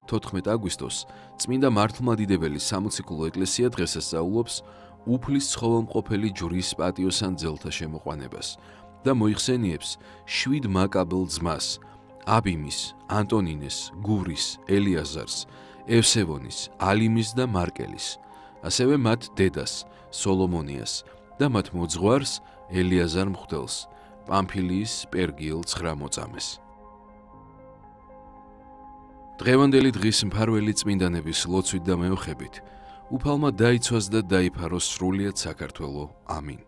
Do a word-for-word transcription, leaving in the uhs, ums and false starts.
თოთხმეტ აგვისტოს წმინდა მართლმადიდებელი სამოციქულო ეკლესია დღესასწაულობს უფლის ცხოველმყოფელი ჯვრის პატიოსან ძელთა შემოყვანებას და მოიხსენიებს შვიდ მაკაბელ ძმას, აბიმის, ანტონინეს, გურის, ელიაზარს, ევსევონის, ალიმის და მარკელის, ასევე მათ დედას, სოლომონიას და მათ მოძღვარს ელიაზარ მღვდელს, პამფილიის პერგიელ ცხრამოწამეს. დღევანდელი დღის მფარველი წმინდანების ლოცვით და მეოხებით უფალმა დაიცვას და დაიფაროს სრულიად საქართველო. ამინ.